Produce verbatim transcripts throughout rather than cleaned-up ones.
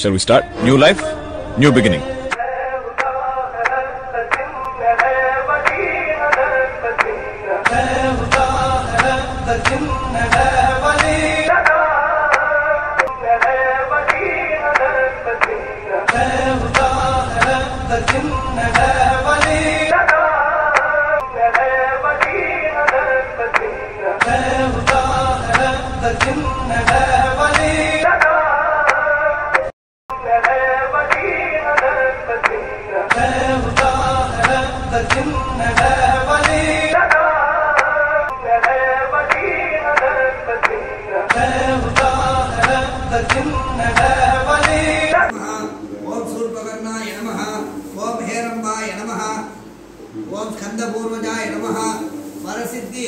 Shall we start? New life, new beginning. ओम सूर्पकर्णाय नमः। ओम हेरंबाय नमः। ओम स्कंदपूर्वजाय नमः। वरसिद्धि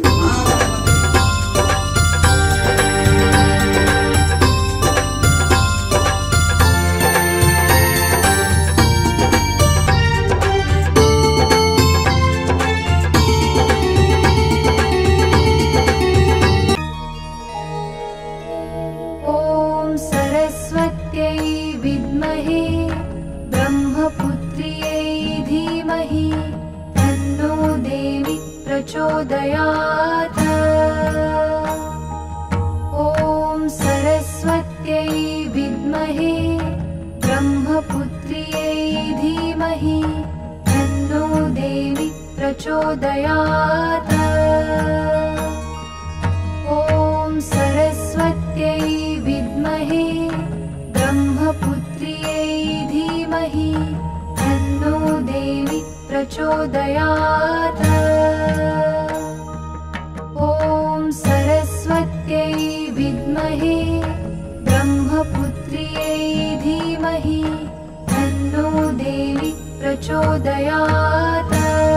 प्रचोदयात्। ॐ सरस्वत्यै विद्महे ब्रह्मपुत्र्यै धीमहि तन्नो देवी प्रचोदयात्। ॐ सरस्वत्यै विद्महे ब्रह्मपुत्र्यै धीमहि तन्नो देवी प्रचोदयात्। ॐ सरस्वत्यै विद्महे ब्रह्मपुत्र्यै धीमहि तन्नो देवी प्रचोदयात्।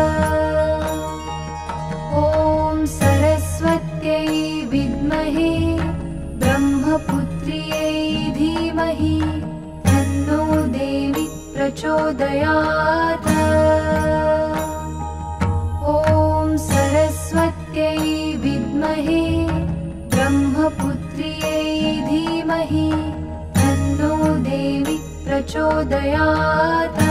ॐ सरस्वत्यै विद्महे ब्रह्मपुत्र्यै धीमहि तन्नो देवी प्रचोदयात्। ॐ सरस्वत्यै विद्महे ब्रह्मपुत्र्यै धीमहि तन्नो देवी प्रचोदयात्।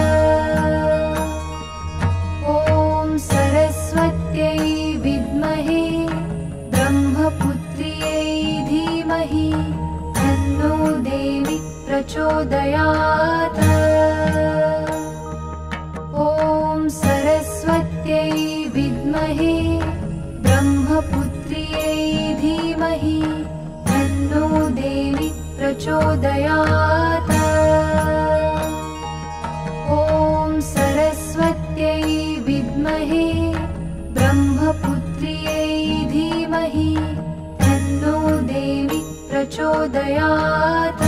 ॐ सरस्वत्यै विद्महे ब्रह्मपुत्र्यै धीमहि तन्नो देवी प्रचोदयात्। ॐ सरस्वत्यै विद्महे ब्रह्मपुत्र्यै धीमहि तन्नो देवी प्रचोदयात्। ॐ सरस्वत्यै विद्महे ब्रह्मपुत्र्यै धीमहि तन्नो देवी प्रचोदयात्।